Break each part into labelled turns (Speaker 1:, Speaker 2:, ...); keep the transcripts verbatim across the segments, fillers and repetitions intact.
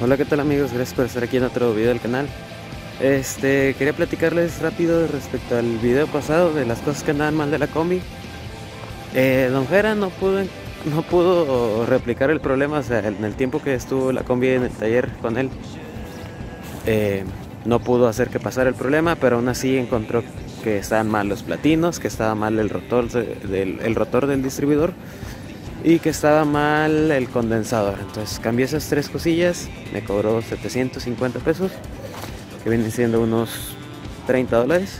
Speaker 1: Hola, ¿qué tal amigos? Gracias por estar aquí en otro video del canal. Este, quería platicarles rápido respecto al video pasado de las cosas que andaban mal de la combi. Eh, Don Jera no pudo, no pudo replicar el problema, o sea, en el tiempo que estuvo la combi en el taller con él, eh, no pudo hacer que pasara el problema, pero aún así encontró que estaban mal los platinos, que estaba mal el rotor, de, del, el rotor del distribuidor y que estaba mal el condensador. Entonces cambié esas tres cosillas, me cobró setecientos cincuenta pesos, que vienen siendo unos treinta dólares.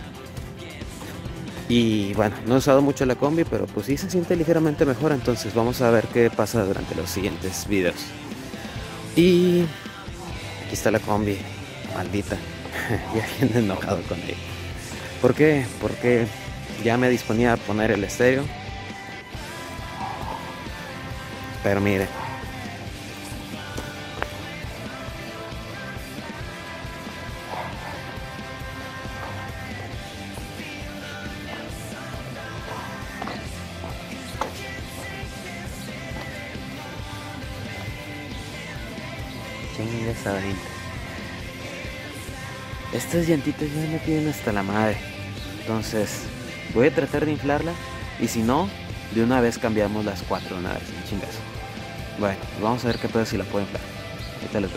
Speaker 1: Y bueno, no he usado mucho la combi, pero pues sí se siente ligeramente mejor. Entonces vamos a ver qué pasa durante los siguientes videos. Y aquí está la combi, maldita. Ya viene enojado con ella. ¿Por qué? Porque ya me disponía a poner el estéreo, pero mire, chingue esa vaina. Estas llantitas ya me tienen hasta la madre. Entonces voy a tratar de inflarla, y si no, de una vez cambiamos las cuatro una vez, en chingazo. Bueno, vamos a ver qué pedo si la puedo inflar. Ahorita les veo.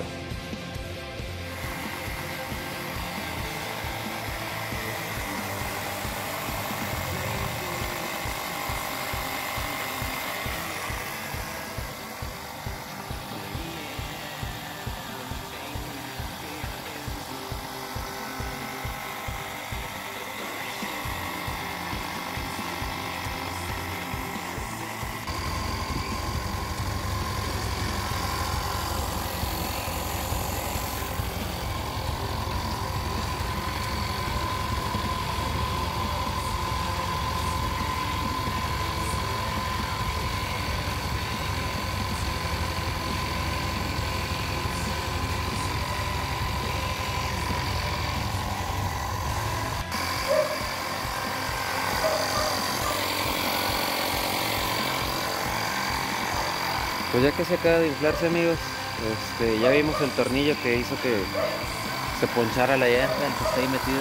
Speaker 1: Pues ya que se acaba de inflarse, amigos, este, ya vimos el tornillo que hizo que se ponchara la llanta, el que está ahí metido.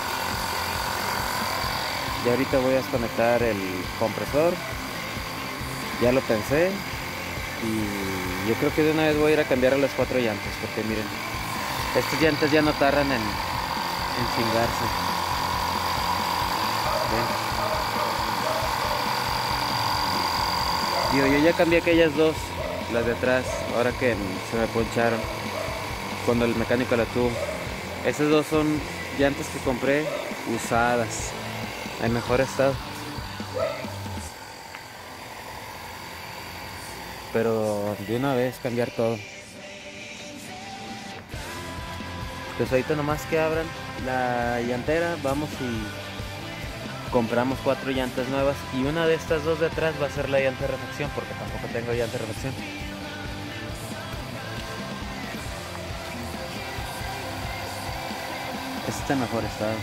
Speaker 1: Ya ahorita voy a desconectar el compresor. Ya lo pensé y yo creo que de una vez voy a ir a cambiar a las cuatro llantas, porque miren, estas llantas ya no tardan en, en chingarse. ¿Ven? Digo, yo ya cambié aquellas dos, las de atrás, ahora que se me poncharon cuando el mecánico la tuvo. Esas dos son llantas que compré usadas, en mejor estado, pero de una vez cambiar todo. Pues ahorita nomás que abran la llantera, vamos y compramos cuatro llantas nuevas, y una de estas dos de atrás va a ser la llanta de refacción, porque tampoco tengo llanta de refacción. Este está en mejor estado,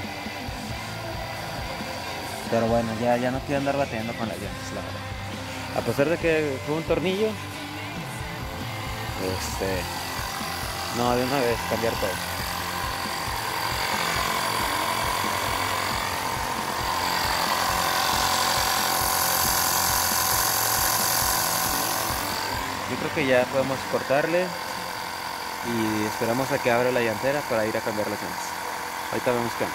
Speaker 1: pero bueno, ya, ya no quiero andar bateando con las llantas, la verdad. A pesar de que fue un tornillo, este, no, de una vez cambiar todo. Yo creo que ya podemos cortarle y esperamos a que abra la llantera para ir a cambiar las llantas. Ahorita vemos qué.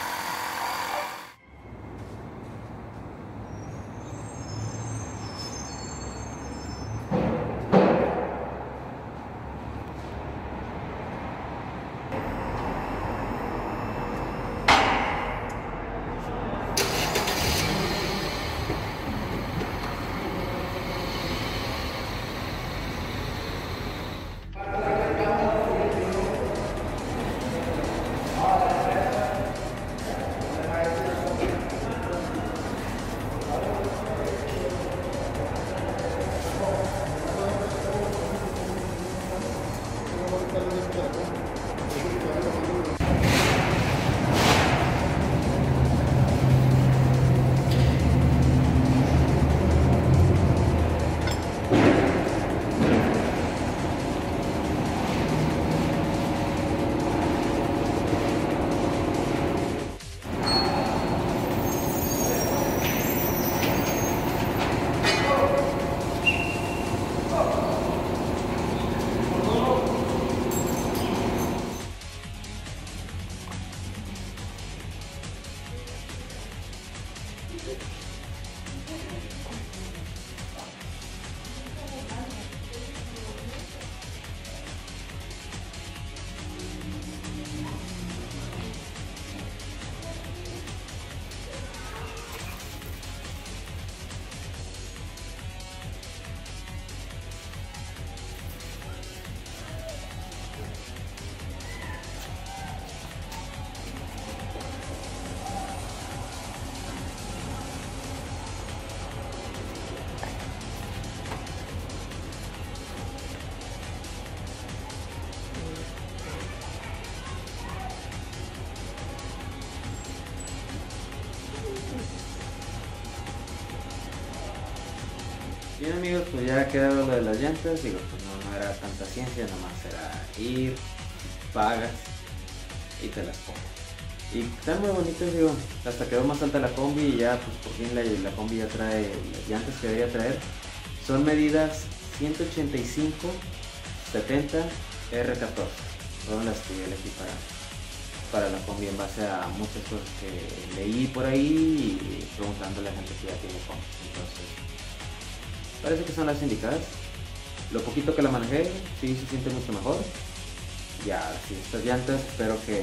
Speaker 1: Bien amigos, pues ya ha quedado lo de las llantas, digo, pues no, no era tanta ciencia, nomás era ir, pagas y te las pones. Y están muy bonitas, digo, hasta quedó más alta la combi y ya pues por fin la, la combi ya trae las llantas que debería traer. Son medidas ciento ochenta y cinco setenta R catorce, fueron las que yo elegí para, para la combi en base a muchas cosas que leí por ahí y preguntándole a gente que ya tiene combi. Entonces parece que son las indicadas. Lo poquito que la manejé, sí se siente mucho mejor. Ya, sí, estas llantas espero que,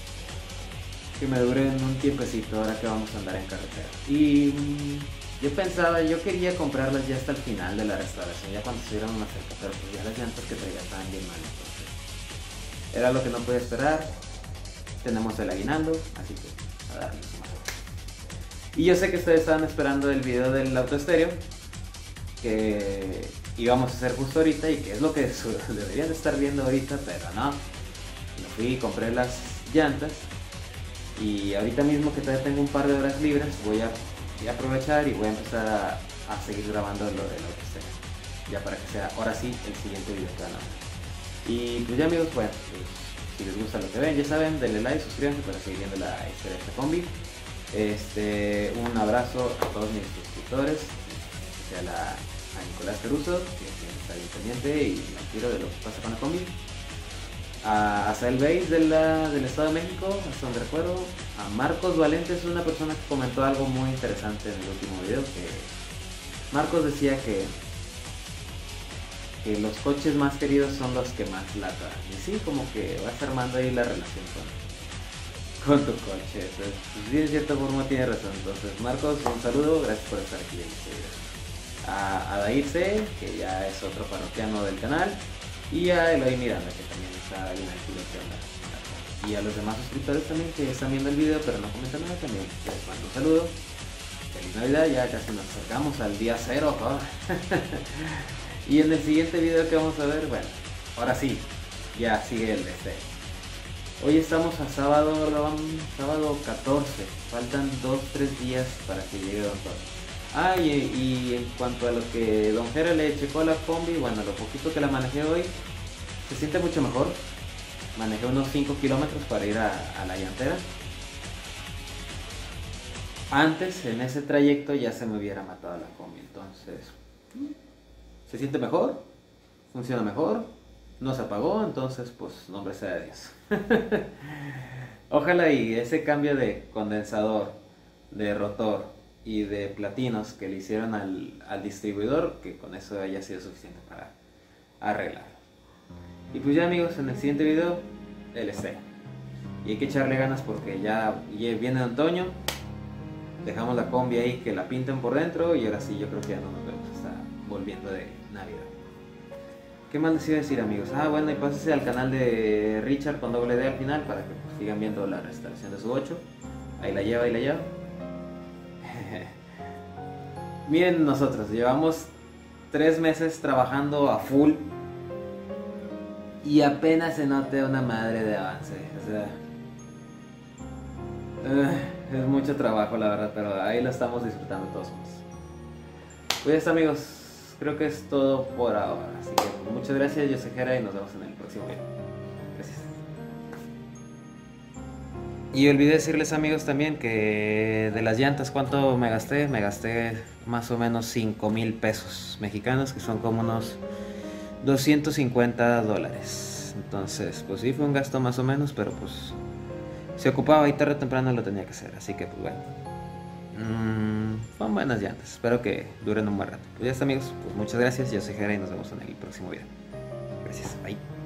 Speaker 1: que me duren un tiempecito ahora que vamos a andar en carretera. Y mmm, yo pensaba, yo quería comprarlas ya hasta el final de la restauración, ya cuando estuvieran más cerca, pero pues ya las llantas que traía estaban bien mal, entonces era lo que no podía esperar. Tenemos el aguinaldo, así que a darle su mejor. Y yo sé que ustedes estaban esperando el video del auto estéreo que íbamos a hacer justo ahorita y que es lo que deberían de estar viendo ahorita, pero no. Me fui y compré las llantas y ahorita mismo que todavía tengo un par de horas libres voy a, voy a aprovechar y voy a empezar a, a seguir grabando lo del auto estéreo, ya para que sea ahora sí el siguiente video que van a ver. Y pues ya amigos, bueno, pues, si les gusta lo que ven, ya saben, denle like, suscríbanse para seguir viendo la historia de esta combi. Este, un abrazo a todos mis suscriptores, a, la, a Nicolás Caruso, que siempre está bien pendiente y me tiro de lo que pasa con la combi, a Azael Beis de la, del Estado de México, hasta donde recuerdo, a Marcos Valente, es una persona que comentó algo muy interesante en el último video, que Marcos decía que, que los coches más queridos son los que más lata, y sí, como que vas armando ahí la relación con, con tu coche. Entonces, pues sí, de cierta forma tiene razón. Entonces Marcos, un saludo, gracias por estar aquí en este video. A, a Dair C, que ya es otro parroquiano del canal, y a Eloy Miranda, que también está bien aquí lo que onda. Y a los demás suscriptores también que están viendo el video pero no comentan nada, también les mando un saludo. Feliz Navidad, ya casi nos acercamos al día cero. ¿No? Y en el siguiente video que vamos a ver, bueno, ahora sí, ya sigue el este. Hoy estamos a sábado, sábado catorce, faltan dos tres días para que llegue Don Toro. Ah, y, y en cuanto a lo que Don Jera le checó a la combi, bueno, lo poquito que la manejé hoy, se siente mucho mejor. Manejé unos cinco kilómetros para ir a, a la llantera. Antes, en ese trayecto, ya se me hubiera matado la combi, entonces se siente mejor, funciona mejor, no se apagó, entonces pues nombre sea de Dios. Ojalá y ese cambio de condensador, de rotor y de platinos que le hicieron al, al distribuidor, que con eso haya sido suficiente para arreglarlo. Y pues ya amigos, en el siguiente video, el estreno. Y hay que echarle ganas porque ya, ya viene otoño, dejamos la combi ahí que la pinten por dentro y ahora sí yo creo que ya no nos vemos hasta volviendo de Navidad. ¿Qué más les iba a decir amigos? Ah bueno, y pásense al canal de Richard con doble D al final para que pues, sigan viendo la restauración de su ocho. Ahí la lleva, ahí la lleva. Miren, nosotros llevamos tres meses trabajando a full y apenas se nota una madre de avance. O sea, uh, es mucho trabajo la verdad, pero ahí lo estamos disfrutando todos juntos. Pues amigos, creo que es todo por ahora. Así que muchas gracias, yo soy Jera y nos vemos en el próximo video. Gracias. Y olvidé decirles amigos también que de las llantas cuánto me gasté. Me gasté más o menos cinco mil pesos mexicanos, que son como unos doscientos cincuenta dólares. Entonces pues sí fue un gasto más o menos, pero pues se ocupaba y tarde o temprano lo tenía que hacer. Así que pues bueno, Mm, son buenas llantas, espero que duren un buen rato. Pues ya está, amigos, pues muchas gracias, yo soy Jera y nos vemos en el próximo video. Gracias, bye.